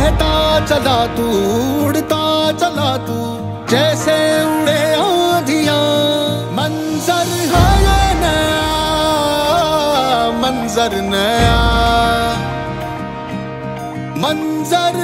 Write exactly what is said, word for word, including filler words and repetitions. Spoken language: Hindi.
बहता चला तू, उड़ता चला तू, जैसे उड़े आंधियां। मंजर है ये नया, मंजर नया, मंजर